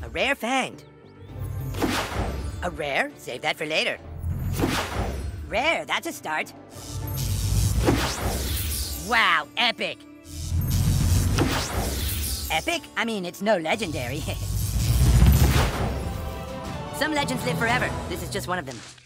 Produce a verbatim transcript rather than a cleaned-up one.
rare find. A rare? Save that for later. Rare, that's a start. Wow, epic. Epic? I mean, it's no legendary. Some legends live forever. This is just one of them.